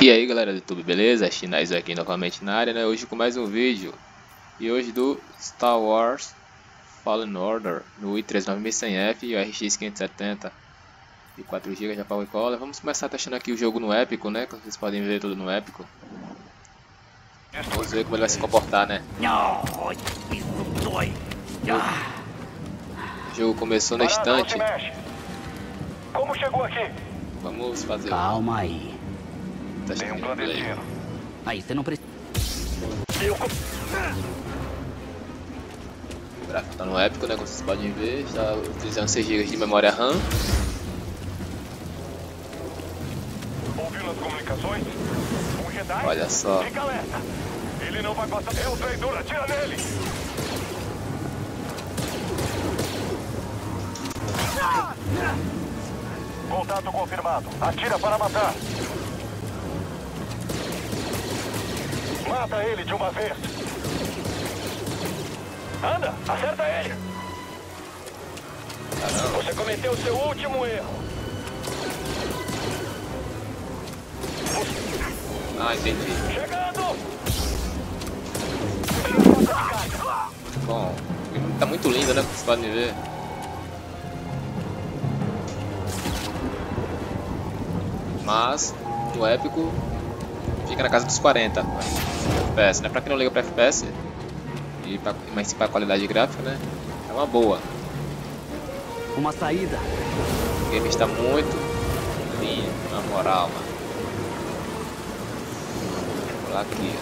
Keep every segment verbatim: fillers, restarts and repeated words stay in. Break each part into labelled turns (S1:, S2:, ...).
S1: E aí galera do YouTube, beleza? Chinais aqui novamente na área, né? Hoje com mais um vídeo. E hoje do Star Wars Fallen Order no i três nove mil e cem F e o R X quinhentos e setenta e quatro gigas de Power Color. Vamos começar testando aqui o jogo no épico, né? Como vocês podem ver, tudo no épico. Vamos ver como ele vai se comportar, né? O jogo começou no instante.
S2: Como chegou aqui?
S1: Vamos fazer.
S3: Calma aí.
S1: Tem um
S2: clandestino.
S3: Aí você não precisa.
S2: Eu...
S1: O gráfico tá no épico, né? Como vocês podem ver, está utilizando seis gigas de memória RAM.
S2: Ouviu nas comunicações? Um Jedi?
S1: Olha só.
S2: Fica alerta. Ele não vai passar. É um traidor, atira nele. Contato confirmado. Atira para matar. Mata ele de uma vez. Anda, acerta ele.
S1: Caramba.
S2: Você cometeu seu último erro.
S1: Ah, entendi.
S2: Chegando.
S1: Bom, tá muito lindo, né? Como vocês podem ver. Mas no épico fica na casa dos quarenta F P S, né? Pra quem não liga pra F P S e pra, mas sim pra qualidade gráfica, né? É uma boa.
S3: Uma saída.
S1: O game está muito lindo, na moral, mano. Vou lá aqui.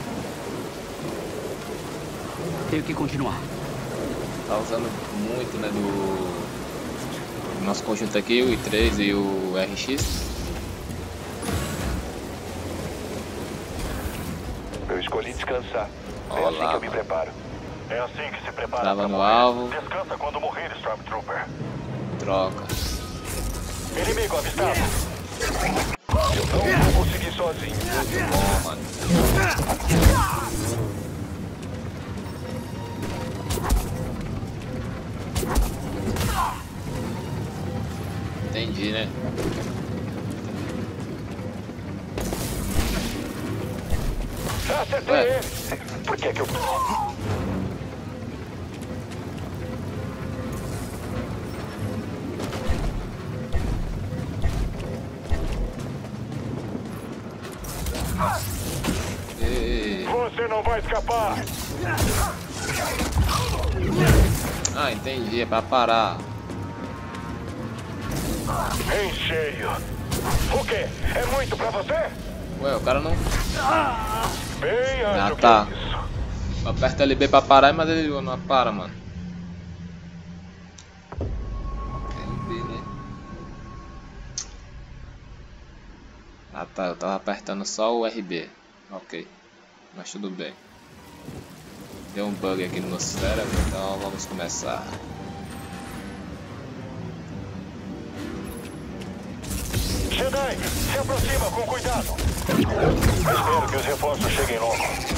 S3: Tenho que continuar.
S1: Tá usando muito, né? Do do nosso conjunto aqui, o i três e o R X.
S2: Eu escolhi descansar. É
S1: Olá,
S2: assim que eu me
S1: mano.
S2: preparo. É assim que se prepara.
S1: Tava
S2: pra
S1: no
S2: morrer.
S1: alvo.
S2: Descansa quando morrer, Stormtrooper.
S1: Troca.
S2: Inimigo avistado. Eu não vou conseguir sozinho.
S1: Bom, mano. Entendi, né?
S2: Acertei
S1: Ué.
S2: ele. Por que que eu...
S1: E...
S2: Você não vai escapar.
S1: Ah, entendi, é pra parar.
S2: Em cheio. O quê? É muito pra você?
S1: Ué, o cara não...
S2: Bem, acho
S1: Ah, tá.
S2: que é isso.
S1: Aperta L B pra parar, mas ele não para, mano. L B, né? Ah tá, eu tava apertando só o R B. Ok, mas tudo bem. Deu um bug aqui no meu cérebro, então vamos começar.
S2: Jedi, se aproxima com cuidado. Espero que os reforços cheguem logo.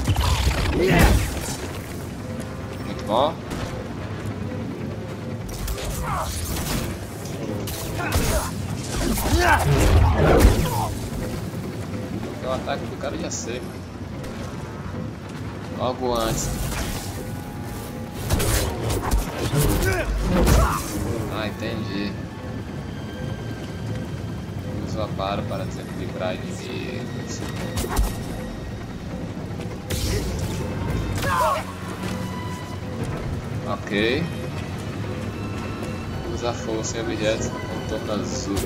S1: Muito bom. O ataque do cara já sei, mano. Logo antes. Ah, entendi. Usa a para para desequilibrar inimigos. Ok. Usa fogo sem objetos no contorno azul.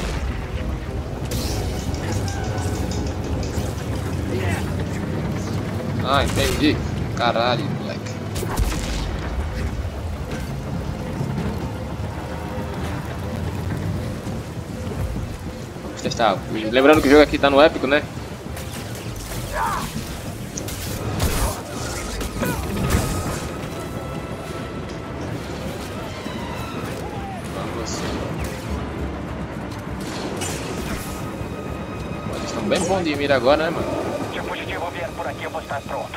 S1: Ah, entendi. Caralho, moleque. Vamos testar. Lembrando que o jogo aqui tá no épico, né? Vamos. Eles estão bem bons de mira agora, né, mano?
S2: Se o fugitivo vier por aqui, eu vou estar pronto.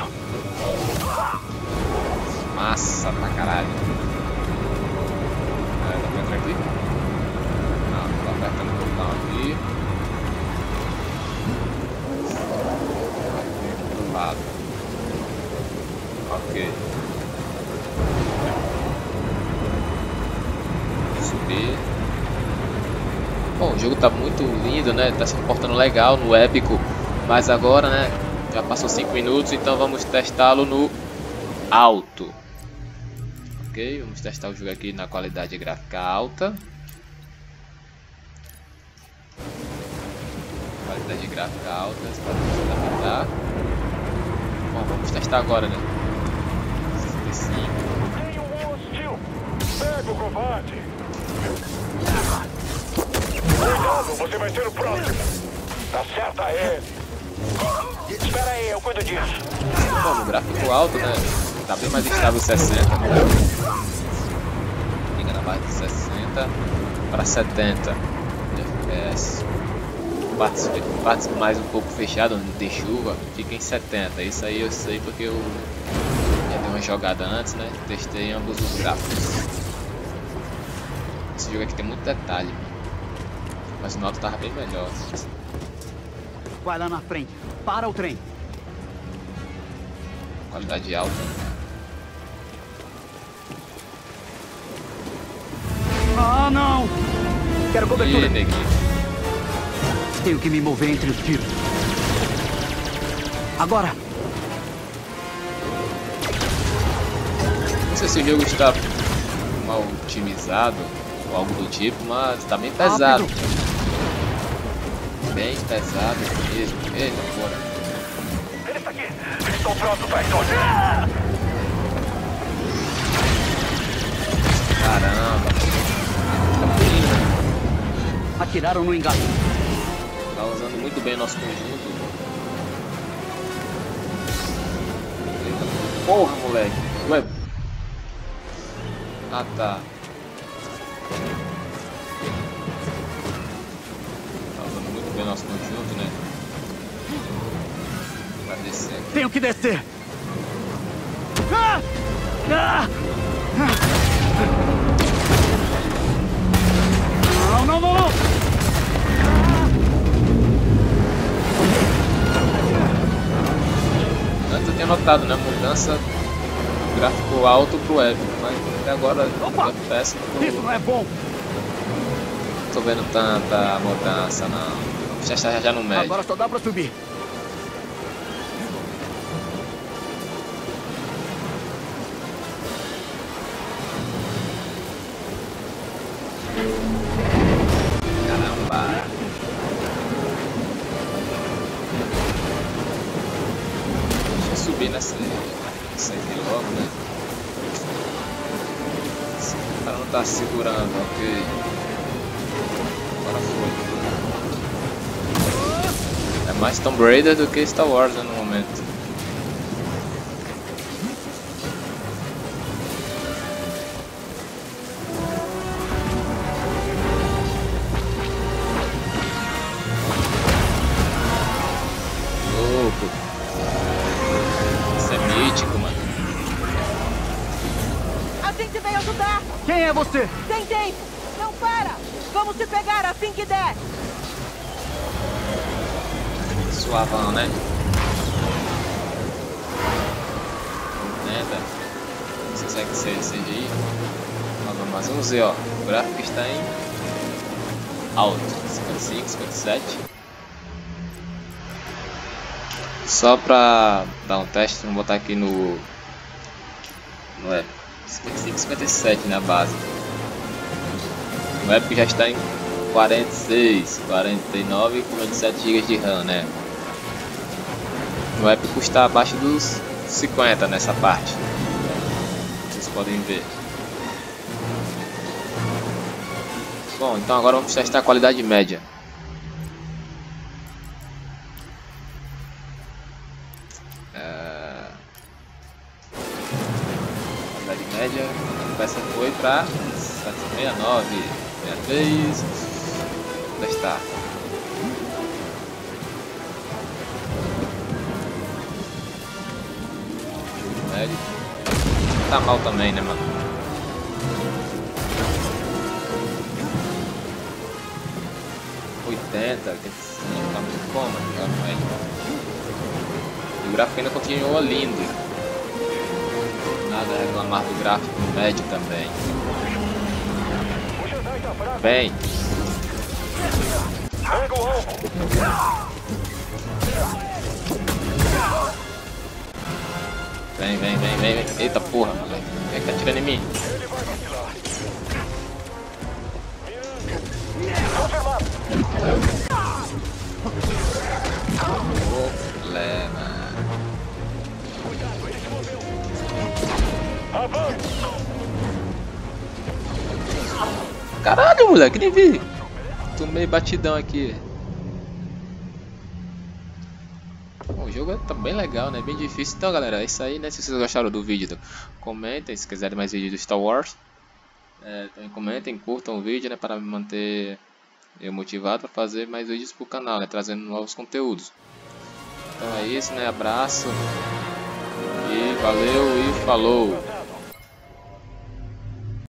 S1: Massa pra caralho. Ah, dá pra entrar aqui? Não, tô apertando o botão aqui. Bom, o jogo tá muito lindo, né? Tá se comportando legal no épico. Mas agora, né? Já passou cinco minutos, então vamos testá-lo no alto. Ok, vamos testar o jogo aqui na qualidade gráfica alta. Qualidade gráfica alta, espero que adaptar. Bom, vamos testar agora, né? sessenta e cinco.
S2: Tem um hostil. Pega o combate. Cuidado, você vai ser o próximo. Acerta ele. Espera aí, eu cuido disso.
S1: Bom, no gráfico alto, né? Tá bem mais estável sessenta. Liga na base de sessenta para setenta F P S. Partes, partes mais um pouco fechado, de chuva, fica em setenta. Isso aí eu sei porque eu já dei uma jogada antes, né? Testei ambos os gráficos. Esse jogo aqui tem muito detalhe, mas o alto tava bem melhor.
S3: Vai lá na frente. Para o trem.
S1: Qualidade alta.
S3: Ah, não! Quero cobertura.
S1: Ih, neguinho.
S3: Tenho que me mover entre os tiros. Agora!
S1: Não sei se o jogo está mal otimizado ou algo do tipo, mas está bem pesado.
S3: Rápido.
S1: Bem pesado mesmo. Eita, fora.
S2: Ele está aqui. Estou pronto para isso.
S1: Caramba.
S3: Atiraram no engate.
S1: Tá usando muito bem o nosso conjunto. Eita, porra, moleque. Ué. Ah, tá. Tá usando muito bem o nosso conjunto, né? Vai descer aqui.
S3: Tenho que descer. Ah! Ah! Não, não, não, não!
S1: Antes eu tinha notado, né? Mudança do gráfico alto pro épico, mas até agora
S3: Opa!
S1: o F P S não
S3: Isso não é bom.
S1: tô vendo tanta mudança, não. Já está já, já no médio.
S3: Agora só dá pra subir.
S1: Caramba. Deixa eu subir nessa nessa aqui logo, né? O cara não tá segurando, ok. Agora foi. É mais Tomb Raider do que Star Wars, né, no momento. Louco. Isso é mítico, mano.
S4: A gente veio ajudar!
S3: Quem é você?
S4: Tem tempo! Não para! Vamos se pegar assim que der!
S1: Suavão, né? oitenta. Não sei se é que ser C G I. Mas vamos ver, ó. O gráfico está em alto. cinquenta e cinco, cinquenta e sete. Só pra dar um teste, vamos botar aqui no. No é cinquenta e cinco, cinquenta e sete na base. O épico já está em quarenta e seis, quarenta e nove com vinte e sete gigas de RAM, né? O épico está abaixo dos cinquenta nessa parte. Vocês podem ver. Bom, então agora vamos testar a qualidade média. É... Qualidade média, a peça foi para sessenta e nove, sessenta e três. Vou testar. Médio. Tá mal também, né, mano? oitenta, oitenta e cinco, tá muito bom, mano. Já não é. E o gráfico ainda continua lindo. Nada a reclamar do gráfico médio também. Bem. Vem, vem, vem, vem, vem. Eita porra, moleque. Quem é que tá atirando em mim? Problema. Caralho, moleque, nem vi. Tomei batidão aqui. Bom, o jogo tá bem legal, né? Bem difícil. Então, galera, é isso aí, né? Se vocês gostaram do vídeo, comentem. Se quiserem mais vídeos do Star Wars, é, também comentem, curtam o vídeo, né? Para me manter eu motivado para fazer mais vídeos pro canal, né? Trazendo novos conteúdos. Então é isso, né? Abraço. E valeu e falou.